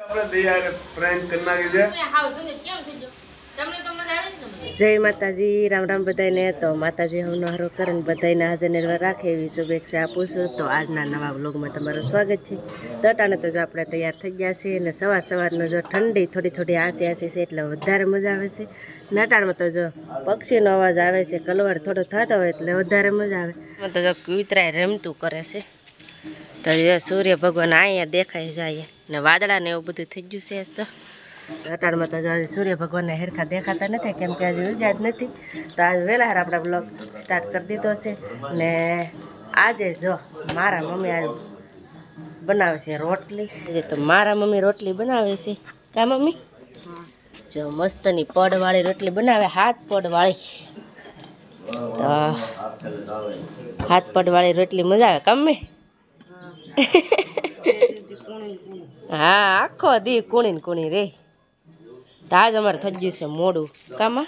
જય માતાજી, રામ રામ બધાને। તો માતાજી હવનો હારો કરીને બધાને હાજર નિર્વાર રાખે એવી શુભેચ્છા આપું છું। તો આજના નવા વ્લોગમાં તમારું સ્વાગત છે। તો ટાણે તો જો આપણે તૈયાર થઈ ગયા છીએ અને સવારનો જો ઠંડી થોડી આસી છે એટલે વધારે મજા આવે છે। નટાણમાં તો જો પક્ષીનો અવાજ આવે છે, કલવડ થોડો થતો હોય એટલે વધારે મજા આવે। તો જો કૂતરાય રમતું કરે છે। તો સૂર્ય ભગવાન અહીંયા દેખાય જાય ને વાદળા ને એવું બધું થઈ ગયું છે। તો અટાણમાં તો સૂર્ય ભગવાનને હેરખા દેખાતા નથી કેમ કે આજે ઉજા જ નથી। તો આજ વહેલા આપણા બ્લોગ સ્ટાર્ટ કરી દીધો છે ને આજે જો મારા મમ્મી આજ બનાવે છે રોટલી। તો મારા મમ્મી રોટલી બનાવે છે કા મમ્મી? જો મસ્તની પડવાળી રોટલી બનાવે, હાથ પડવાળી। તો હાથ પડવાળી રોટલી મજા આવે કા મમ્મી? હા, આખો દી કુણી કુણી રે। તો આજ અમારે થઈ ગયું છે મોડું કામાં,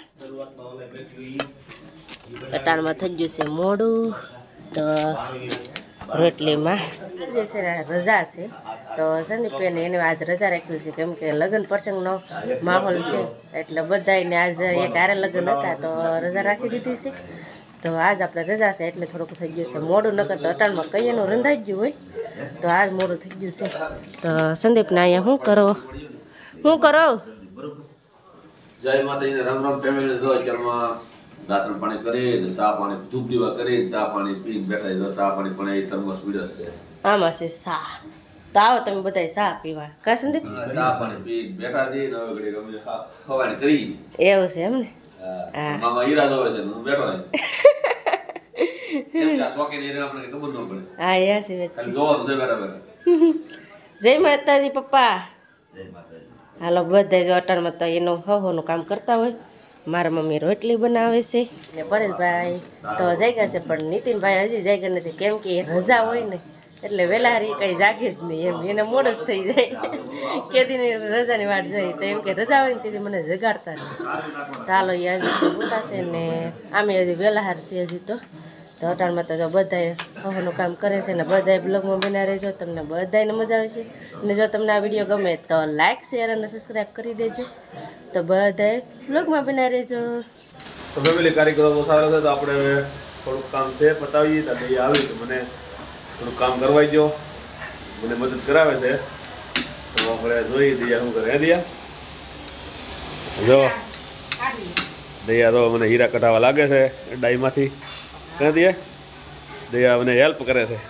અટાણમાં થઈ ગયું છે મોડું। તો રોટલીમાં જે છે ને રજા છે, તો સંદીપને એને આજ રજા રાખેલી છે કેમ કે લગ્ન પ્રસંગનો માહોલ છે એટલે બધાને આજ એક હારે લગ્ન હતા તો રજા રાખી દીધી છે। તો આજ આપણે રજા છે એટલે થોડુંક થઈ ગયું છે મોડું, નકર તો અટાણમાં કઈ એનું રંધાઈ ગયું હોય તો આજ મોડું થઈ ગયું છે। તો સંદીપને અહીંયા શું કરો? જય માતાજી, રામ રામ ફેમિલી। જો અત્યારમાં દાંતણ પાણી કરીને ચા પાણી ધૂપ દીવા કરીને ચા પાણી પીને બેઠા છે। ચા પાણી પણ એ થર્મોસ પીડ્યો છે, આમાં છે સા। તો આવો તમે બધા સા પીવા કા સંદીપ? ચા પાણી પીને બેઠા છે ને હવે ઘડી ગમે હવાણી કરી એવું છે એમ ને? હા, મામા હીરા જોવે છે હું બેઠો છું કેમ કે આ શોખીન હીરા આપણે ખબર ન પડે। હા યા છે વેચ ખાલી જોવાનું છે બરાબર। જય માતાજી પપ્પા। જય માતાજી। હાલો બધા જો અટાણમાં તો એનું હવનું કામ કરતા હોય। મારા મમ્મી રોટલી બનાવે છે ને પરેશભાઈ તો જાગ્યા છે પણ નીતિનભાઈ હજી જાગ્યા નથી કેમ કે રજા હોય ને એટલે વહેલા હારી કંઈ જાગે જ નહીં એમ, એને મોડ જ થઈ જાય। કેદીની રજાની વાટ જોઈ તો એમ કે રજા હોય ને તેથી મને જગાડતા નહીં। તો હાલો એ હજી ઉતારશે ને આમે હજી વહેલા હાર છે હજી તો અટાણમાં તો જો બધાએ હવાનું કામ કરે છે ને બધાએ બ્લોગમાં બના રહેજો, તમને બધાને મજા આવશે। અને જો તમને આ વિડીયો ગમે તો લાઇક શેર અને સબસ્ક્રાઈબ કરી દેજો। તો બધાએ બ્લોગમાં બના રહેજો। તો ફેમિલી કારીગરો બહુ સારો છે તો આપણે હવે થોડુંક કામ છે પતાવીએ તો એ આવી તો મને થોડુંક કામ કરવાઈ દો, મને મદદ કરાવે છે તો આપણે જોઈ દયા શું કરે। હે દયા? જો દયા તો મને હીરા કઢાવા લાગે છે ડાઈમાંથી। ક્યાં દયા મને હેલ્પ કરે છે।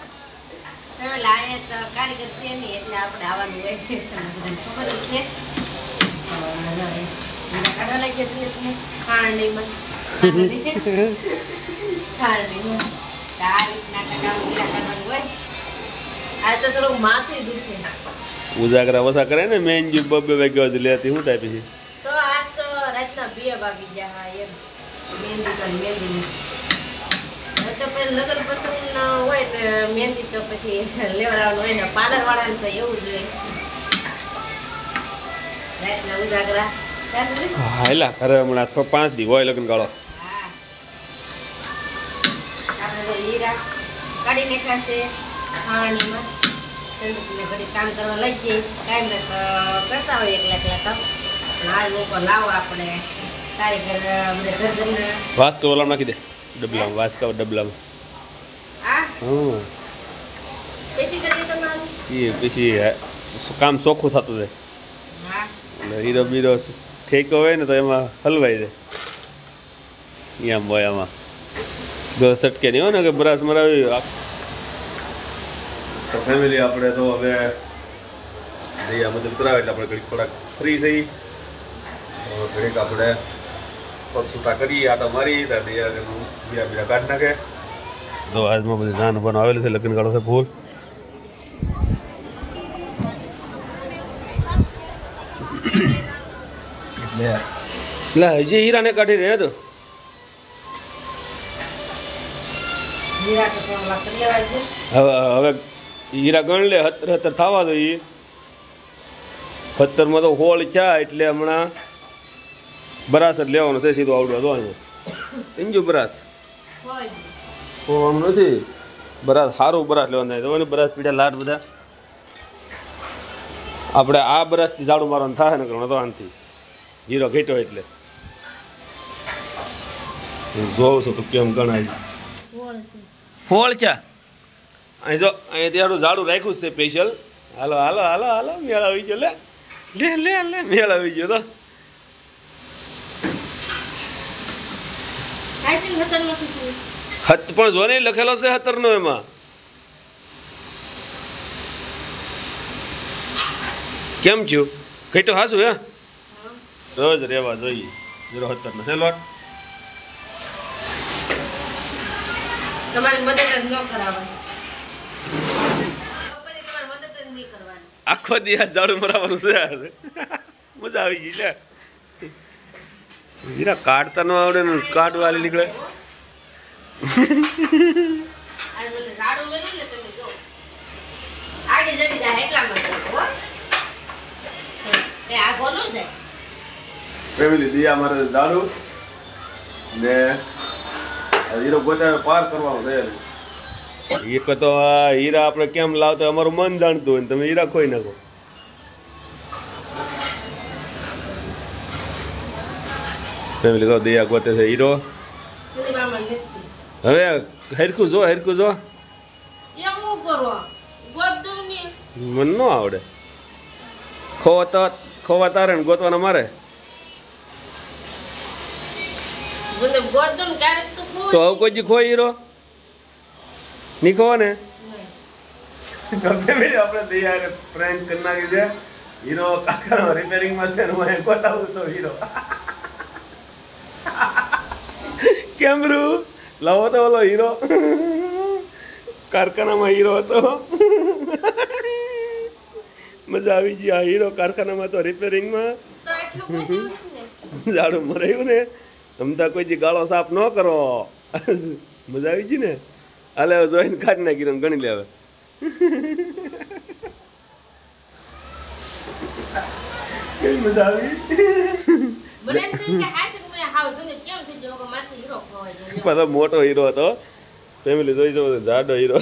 ઉજાગરા વસા કરે ને મેન જો 2 વાગ્યા સુધી લેતી શું થાય પછી? તો આજ તો રાતના 2 વાગી ગયા એમ મહેંદી તો પછી લગ્ન પ્રસંગ હોય તો મહેંદી તો પછી લેવડાવવાનું હોય ને પાર્લર વાળાને તો એવું જ હોય રાતના ઉજાગરા। હા એલા ઘરે હમણાં તો 5 દી હોય લગ્ન ગાળો। હા આપણે તો હીરા કાઢી નાખ્યા છે ખાણીમાં, સંદીપને ઘડી કામ કરવા લઈ જઈએ કાંઈ ને કરતા હોય એકલા તો હાલ ઉપર લાવો આપણે કારીગર બધા ઘરના વાસ્કો ઓલામાં નાખી દે ડબલામાં, વાસ્કા ડબલામાં। હા પેસી કરી તમારું એ પછી કામ ચોખ્ખું થતું જાય। હા એટલે હીરો બીરો ઠેકો હોય ને તો એમાં હલવાઈ જાય એમ હોય આમાં જો સટકે નહીં હોય ને કે બ્રશ મરાવી। તો ફેમિલી આપણે તો હવે દયા મદદ કરાવે એટલે આપણે ઘડીક થોડાક ફ્રી થઈ ઘડીક આપણે પગ છૂટા કરી આટા મારી દયા બીજા કાઢી નાખે। તો આજમાં બધી જાન બનો આવેલું છે લગ્ન ગાળો છે ફૂલ। એટલે હજી હીરાને કાઢી રહ્યા તો હવે હીરા ગણ લે 17 થવા દો। 17માં તો હોળ છે એટલે હમણાં બરાસ જ લેવાનો છે સીધો આવડો હતો અહીંયા ઇંજુ બરાસ હોવાનું નથી। બરાસ સારું બરાસ લેવાનું થાય તો બરાસ પીડા લાટ બધા આપણે આ બ્રશથી ઝાડુ મારવાનું થાય ને ઘણો તો આનથી હીરો ઘેટો એટલે હું જોઉં છું તો કેમ ગણાય હોળ છે અહીં જો અહીં ત્યારું ઝાડુ રાખ્યું છે સ્પેશિયલ હાલો હાલો હાલો હાલો મેળ આવી ગયો લે લે લે લે મેળ આવી ગયો તો હત પણ જો ને લખેલો છે 17 નો એમાં કેમ થયું ઘેટો હાસું હે રોજ રેવા જોઈએ 17 નો સેલો તમારી મદદ જ ન કરાવવાની તમારી મદદ જ નહીં કરવાની આખો દિવસ ઝાડુ મરાવાનું છે મજા આવી ગઈ લે હીરા કાઢતા ન આવડે ને કાઢવા નીકળે આ મને ઝાડુ મેલું ને તમે જો આડી જડી જાય એટલામાં હો એ આ બોલો જાય ફેમિલી દિયા મારે ઝાડુ ને હીરો ગોટાળો પાર કરવાનો છે એક તો આ હીરા આપણે કેમ લાવતા અમારું મન જાણતું હોય ને તમે હીરા ખોઈ નાખો ફેમિલી તો દિયા ગોતે છે હીરો હવે હરખું જો એવું કરો ગોદમ ને મને ન આવડે ખોવા તારે ને ગોતવાના મારે મને ગોદમ ક્યારેક તો તો હવે કોઈ જી ખોઈ હીરો ની ખો ને આપણે દિયા પ્રેન્ક કરી નાખી છે હીરો કાકાનો રિપેરિંગમાં છે ને હું ગોતાવું છું હીરો કેમરુ લાવો તો ઓલો હીરો કારખાનામાં હીરો હતો મજા આવી ગઈ આ હીરો કારખાનામાં તો રિપેરિંગમાં તો એટલું ગોદમ ઝાડુ મરાયું ને તમતા કોઈ જી ગાળો સાફ ન કરો મજા આવી ગઈ ને હાલે હવે જોઈને કાઢી નાખી ને ગણી લે હવે કેવી મજા આવી મને એમ થયું કે હાસે મને હાવ સુને કેમ થઈ ગયો કે માથે હીરો ખોવાઈ ગયો પાછો મોટો હીરો હતો ફેમિલી જોઈ જો જાડો હીરો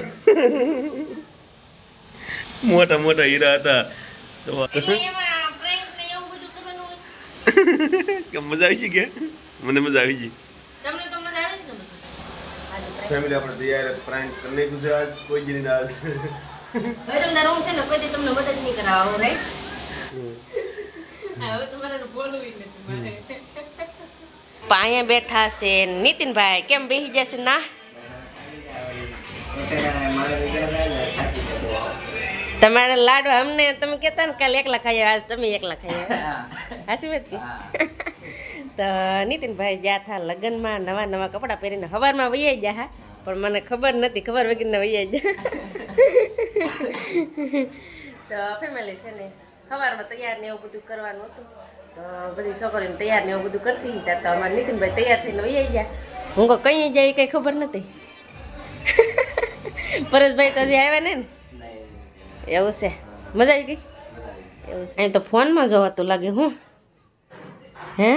મોટા હીરા હતા તો એટલે એમાં પ્રેન્ક ને એવું બધું કરવાનું હોય કે મજા આવી ગઈ કે મને મજા આવી ગઈ તમને તો મજા આવે છે ને બધું આજે ફેમિલી આપણે તૈયાર પ્રેન્ક કરી નાખ્યું છે આજ કોઈ જ નહીં આજ હવે તમને રૂમ છે ને કોઈ દી તમને મદદ નહીં કરાવો રાઈટ હવે તમારે બોલવું નથી મારે પાયા બેઠા છે નીતિનભાઈ કેમ બેસી જશે ના તમારા લાડવા અમને તમે કહેતા ને કાલે એકલા ખાઈ આજ તમે એકલા ખાઈ હાસી વાત કે તો નીતિનભાઈ ગયા હતા લગ્નમાં નવા કપડાં પહેરીને સવારમાં વૈયા ગયા હા પણ મને ખબર નથી ખબર વગરના વૈયા ગયા તો ફેમિલી છે ને સવારમાં તૈયાર ને એવું બધું કરવાનું હતું તો બધી છોકરીને તૈયાર ને એવું બધું કરતી હતા તો અમારા નીતિનભાઈ તૈયાર થઈને વૈયા ગયા હું કહું કઈ જાય કંઈ ખબર નથી પરેશભાઈ તો હજી આવ્યા ને એવું છે મજા આવી ગઈ એવું છે અહીં તો ફોનમાં જોવાતું લાગે હું હે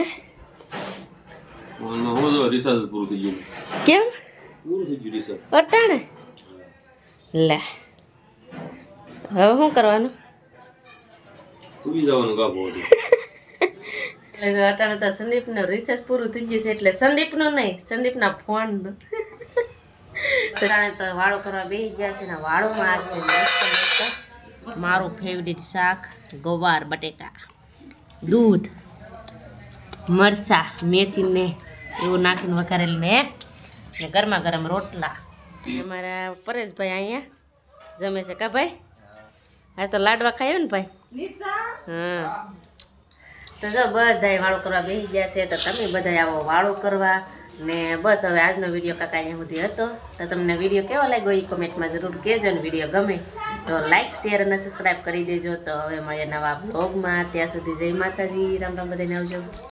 હું જો રિસર્ચ પૂરું થઈ ગયું કેમ પૂરું થઈ ગયું રિસર્ચ અટાણે લે હવે શું કરવાનું પૂરી જવાનું કાપો હતું એટલે અટાણે તો સંદીપનો રિસર્ચ પૂરું થઈ ગયું છે એટલે સંદીપનું નહીં સંદીપના ફોનનું અટાણે તો વાળો કરવા બેસી ગયા છે ને વાળોમાં આ છે મસ્ત મારું ફેવરિટ શાક ગવાર બટેકા દૂધ મરચા મેથીને એવું નાખીને વઘારેલું ને ગરમા ગરમ રોટલા અમારા પરેશભાઈ અહીંયા જમે છે કા ભાઈ આજ તો લાડવા ખાયો ને ભાઈ હા તો જો બધાય વાળો કરવા બેસી ગયા છે તો તમે બધા આવો વાળો કરવા ને બસ હવે આજનો વિડીયો કાકા અહીંયા સુધી હતો તો તમને વિડીયો કેવો લાગ્યો એ કોમેન્ટમાં જરૂર કહેજો ને વિડીયો ગમે તો લાઈક શેર અને સબસ્ક્રાઈબ કરી દેજો તો હવે મળીએ નવા બ્લોગમાં ત્યાં સુધી જય માતાજી રામ રામ બધાને આવજો